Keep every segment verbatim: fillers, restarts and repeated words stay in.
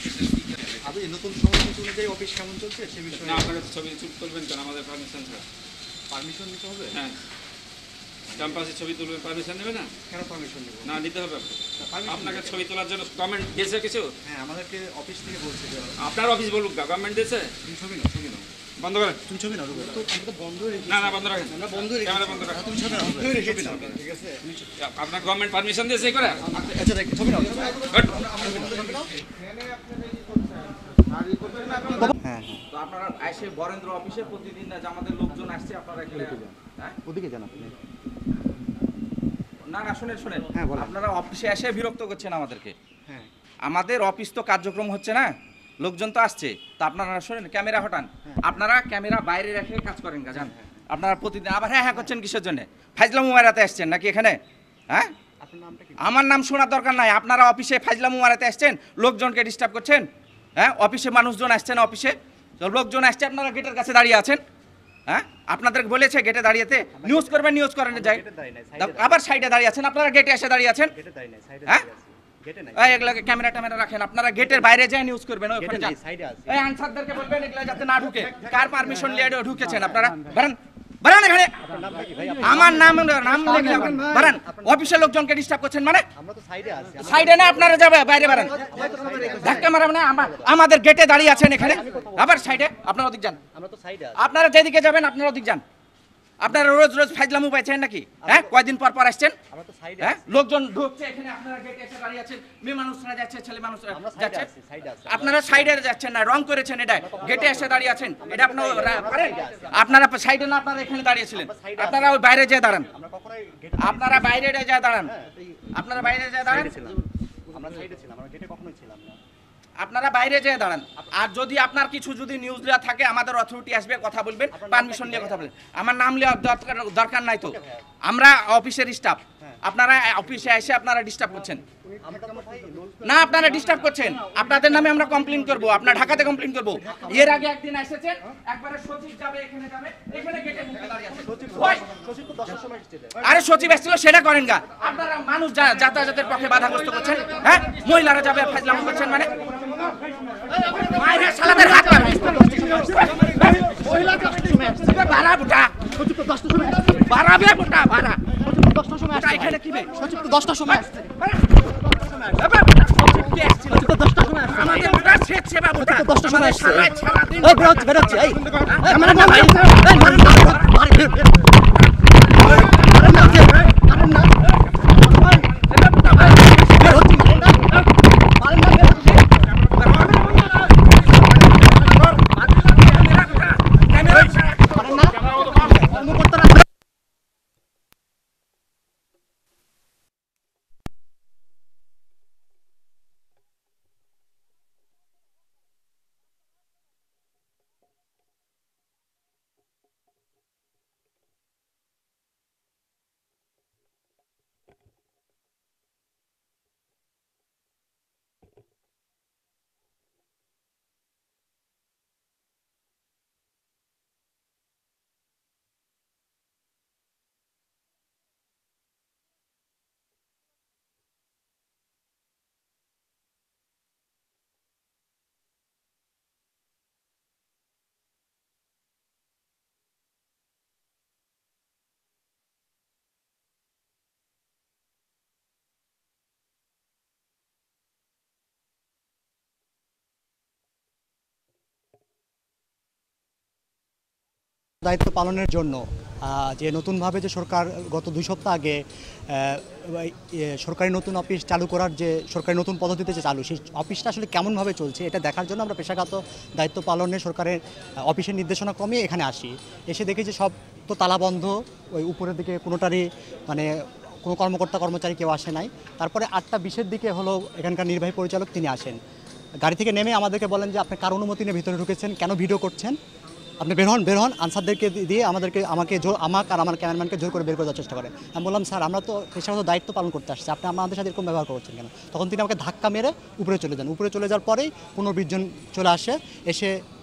আপনি নতুন সময়সূচি অনুযায়ী অফিস কেমন চলছে সে বিষয়ে না, আপনার কাছে ছবি শুট করবেন কেন আমাদের পারমিশন ছাড়া? পারমিশন নিতে হবে? হ্যাঁ, ক্যাম্পাসে ছবি তুলবেন, পারমিশন নেবে না? কেন পারমিশন নেব? না, নিতে হবে permission আপনাকে। নিতে ছবি তোলার জন্য কমেন্ট দিয়েছে কিছু? হ্যাঁ, আমাদেরকে অফিস থেকে বলছে যে আপনার অফিস বলুক না, গভর্নমেন্ট দিয়েছে। তুমি ছবি নাও, ছবি নাও, বন্ধ করেন। তুমি ছবি নাও। তো আমরা তো বন্ধ রেখেছি। না না, বন্ধ রাখেন, আমরা বন্ধ রেখেছি। ক্যামেরা বন্ধ রাখেন। তুমি ছবি নাও, ছবি রেখেছি না, ঠিক আছে? আপনার গভর্নমেন্ট পারমিশন দিয়েছে এই করে? আচ্ছা, দেখ, ছবি নাও। Good. হ্যাঁ, তো আপনারা এসে বরেন্দ্র অফিসে প্রতিদিন যে আমাদের লোকজন আসছে, আপনারা এখানে হ্যাঁ ওদিকে যান আপনি। না না শুনেন শুনেন হ্যাঁ, বলেন। আপনারা অফিসে এসে বিরক্ত করছেন আমাদেরকে। হ্যাঁ, আমাদের অফিস তো কার্যক্রম হচ্ছে না, লোকজন তো আসছে, তো আপনারা শুনেন, ক্যামেরা হটান। আপনারা ক্যামেরা বাইরে রেখে কাজ করেন গা, জান। আপনারা প্রতিদিন আবার হ্যাঁ হ্যাঁ করছেন কিসের জন্য? ফাইজলাম উমারাতে আসছেন নাকি এখানে? হ্যাঁ, আপনার নামটা কি? আমার নাম শোনার দরকার নাই। আপনারা অফিসে ফাইজলাম উমারাতে আসছেন, লোকজনকে ডিস্টার্ব করছেন। হ্যাঁ, অফিসে মানুষজন আসছেন, অফিসে লোকজন আসছে, আপনারা গেটের কাছে দাঁড়িয়ে আছেন। হ্যাঁ, আপনাদের বলেছে গেটে দাঁড়িয়েতে নিউজ করবেন, নিউজ করেন যায়। আবার সাইডে দাঁড়িয়ে আছেন, আপনারা গেটে এসে দাঁড়িয়ে আছেন। হ্যাঁ, এই এগুলোকে ক্যামেরা ট্যামেরা রাখেন, আপনারা গেটের বাইরে যায় নিউজ করবেন। ওখানে যান, এই আনসারদেরকে বলবেন এগুলো যাতে না ঢুকে। কার পারমিশন নিয়ে ঢুকেছেন আপনারা? বারান বারান এখানে। আমার নাম নাম বারান। অফিসের লোকজনকে ডিস্টার্ব করছেন মানে? আমরা তো সাইডে আছি। সাইডে না, আপনারা যাবে বাইরে বারান। ধাক্কা মারা মানে আমাদের গেটে দাঁড়িয়ে আছেন এখানে, আবার সাইডে। আপনারা ওদিক যান, আমরা তো সাইডে আছি। আপনারা যেদিকে যাবেন আপনারা ওদিক যান। আপনারা রোজ রোজ ফাইজলামু পাইছেন নাকি? হ্যাঁ, কয়দিন পর পর আসছেন? আমরা তো সাইডে হ্যাঁ, আছি। লোকজন ঢুকছে এখানে, আপনারা গেটে এসে দাঁড়িয়ে আছেন। মেয়ে মানুষরা যাচ্ছে, ছেলে মানুষরা আমরা সাইডে যাচ্ছে। আছি, সাইডে আছি। আপনারা সাইডে যাচ্ছেন না, রং করেছেন। এটা গেটে এসে দাঁড়িয়ে আছেন, এটা আপনারা পারেন? আপনারা সাইডে না, আপনারা এখানে দাঁড়িয়েছিলেন। আপনারা ওই বাইরে যেয়ে দাঁড়ান, আমরা কখনোই গেট আপনারা বাইরে যেয়ে দাঁড়ান, আপনারা বাইরে যেয়ে দাঁড়ান, ছিলাম। আমরা সাইডে ছিলাম, আমরা গেটে কখনোই ছিলাম না। আপনারা বাইরে যেয়ে দাঁড়ান। আর যদি আপনার কিছু যদি নিউজ দেওয়া থাকে, আমাদের অথরিটি আসবে, কথা বলবেন, পারমিশন নিয়ে কথা বলবেন। আমার নাম নেওয়ার দরকার দরকার নাই তো। আমরা অফিসের স্টাফ, আপনারা অফিসে এসে আপনারা ডিস্টার্ব করছেন আমরা তো ভাই না, আপনারা ডিস্টার্ব করছেন। আপনাদের নামে আমরা কমপ্লেইন করব, আপনার ঢাকাতে কমপ্লেইন করব। এর আগে একদিন এসেছেন, একবারে সচিব যাবে, এখানে যাবে, এখানে গেটে মুখে দাঁড়িয়ে আছে। ওই, সচিব তো দশটার সময় এসেছিল। আরে সচিব এসেছিল, সেটা করেন গা। আপনারা মানুষ যা- যাতায়াতের পক্ষে বাধাগ্রস্ত করছেন। হ্যাঁ, মহিলারা যাবে, ফাজলাম করছেন মানে? মায়ের শালাদের হাত পাবে। বাড়া বুটা, বাড়াবে বুটা, বাড়া। বুটা এখানে কি বে? সচিব তো দশটার সময় আসছে। আমাদের বুটা শেষ সেবা বুটা। দশটার সময় আসছে। সারাই সারাদিন এই বেরোচ্ছে, বেরোচ্ছে, এই। ক্যামেরা না ভাই। দায়িত্ব পালনের জন্য আহ, যে নতুনভাবে যে সরকার গত দুই সপ্তাহ আগে আহ, ইয়ে, সরকারি নতুন অফিস চালু করার যে সরকারি নতুন পদ্ধতিতে যে চালু, সেই অফিসটা আসলে কেমনভাবে চলছে এটা দেখার জন্য আমরা পেশাগত দায়িত্ব পালনে সরকারের আহ, অফিসের নির্দেশনা ক্রমে এখানে আসি। এসে দেখি যে সব তো তালাবন্ধ, ওই উপরের দিকে কোনোটারই মানে কোনো কর্মকর্তা কর্মচারী কেউ আসে নাই। তারপরে আটটা বিশের দিকে হলো এখানকার নির্বাহী পরিচালক তিনি আসেন, গাড়ি থেকে নেমে আমাদেরকে বলেন যে আপনি কার অনুমতি নিয়ে ভিতরে ঢুকেছেন, কেন ভিডিও করছেন, আপনি বের হন বের হন আনসারদেরকে দিয়ে আমাদেরকে আমাকে জোর আমাকে আর আমার ক্যামেরাম্যানকে জোর করে বের করার চেষ্টা করেন। আমি বললাম স্যার আমরা তো পেশাগত দায়িত্ব পালন করতে আসছি, আপনি আমাদের সাথে এরকম ব্যবহার করছেন কেন? তখন তিনি আমাকে ধাক্কা মেরে উপরে চলে যান। উপরে চলে যাওয়ার পরেই পনেরো বিশ জন চলে আসে, এসে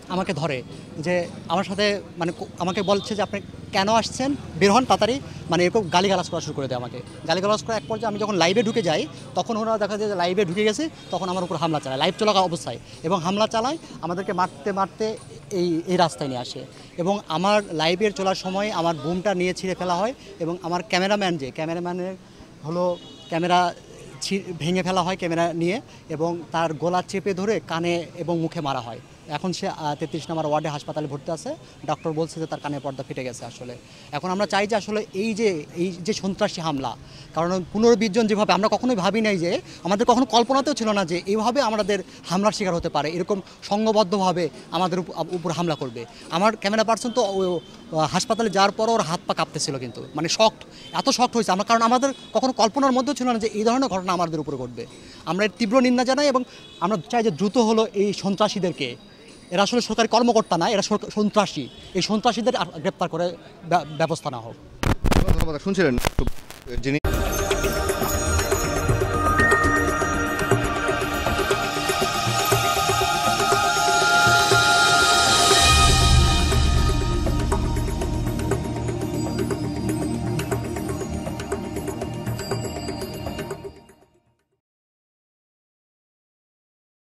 আমাকে ধরে যে আমার সাথে মানে কো- আমাকে বলছে যে আপনি কেন আসছেন, বের হন তাড়াতাড়ি, মানে এরকম গালিগালাজ করা শুরু করে দেয় আমাকে। গালিগালাজ করা এক পর্যায়ে আমি যখন লাইভে ঢুকে যাই তখন ওরা দেখা যায় যে লাইভে ঢুকে গেছে, তখন আমার উপর হামলা চালায় লাইভ চলা অবস্থায়, এবং হামলা চালায় আমাদেরকে মারতে মারতে এই এই রাস্তায় নিয়ে আসে। এবং আমার লাইভের চলার সময় আমার বুমটা নিয়ে ছিঁড়ে ফেলা হয়, এবং আমার ক্যামেরাম্যান যে ক্যামেরাম্যানের হলো ক্যামেরা ছি- ভেঙে ফেলা হয় ক্যামেরা নিয়ে, এবং তার গলা চেপে ধরে কানে এবং মুখে মারা হয়। এখন সে তেত্রিশ নম্বর ওয়ার্ডে হাসপাতালে ভর্তি আছে, ডক্টর বলছে যে তার কানের পর্দা ফেটে গেছে আসলে। এখন আমরা চাই যে আসলে এই যে এই যে সন্ত্রাসী হামলা, কারণ পনেরো বিশ জন যেভাবে, আমরা কখনোই ভাবি নাই যে, আমাদের কখনো কল্পনাতেও ছিল না যে এইভাবে আমাদের হামলার শিকার হতে পারে, এরকম সংঘবদ্ধভাবে আমাদের উপ- উপর হামলা করবে। আমার ক্যামেরা পার্সন তো ও, ও, হাসপাতালে যাওয়ার পরও ওর হাত পা কাঁপতেছিল কিন্তু, মানে শকড, এত শকড হয়েছে আমরা, কারণ আমাদের কখনো কল্পনার মধ্যেও ছিল না যে এই ধরনের ঘটনা আমাদের উপরে ঘটবে। আমরা এর তীব্র নিন্দা জানাই, এবং আমরা চাই যে দ্রুত হলো এই সন্ত্রাসীদেরকে, এরা আসলে সরকারি কর্মকর্তা না, এরা সরকার- সন্ত্রাসী, এই সন্ত্রাসীদের গ্রেপ্তার করে ব্য- ব্যবস্থা না হোক। ধন্যবাদ। শুনছিলেন যিনি